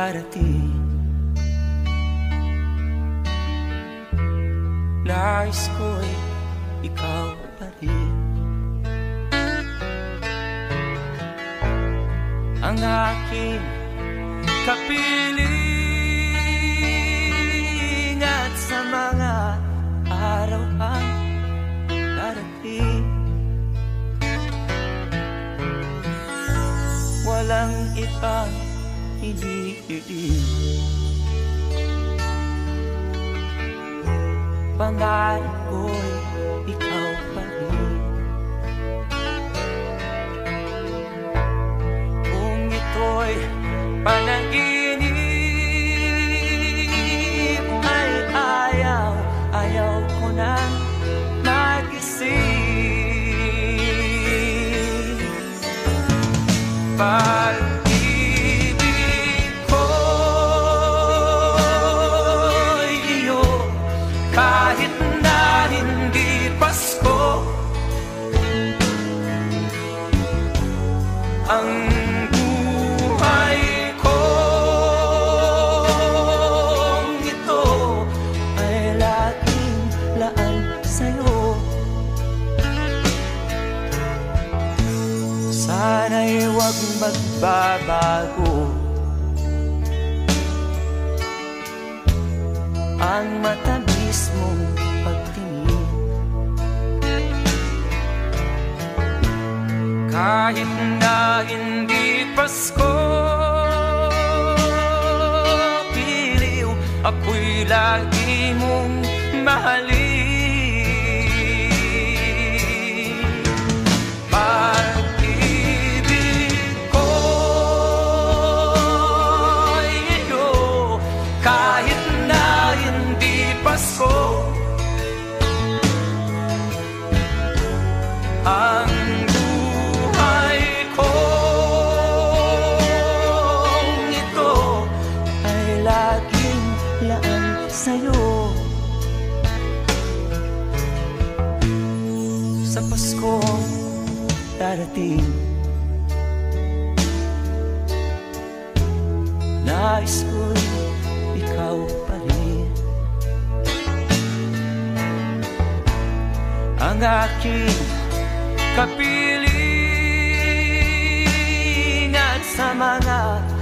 darating. Nais ko'y ikaw pa rin ang aking kapiling, at sa mga araw ang darating, walang ibang hinihiling. Pangarap ko'y ikaw pa rin. Kung ito'y panaginip, ay ayaw ko nang magising. Pag-ibig ko'y iyo, kahit na hindi Pasko. Ang buhay kong ito ay laging laan sa'yo. Sana'y huwag magbabago ang matamis mong pagtingin. Kahit na hindi Pasko, piliw, ako'y lagi mong mahalin. Pag-ibig ko'y iyo, kahit na hindi Pasko. Ang buhay kong ito ay laging laan sa'yo. Sa Paskong darating, nais ko'y ikaw pa rin ang aking kapiling, at sa mga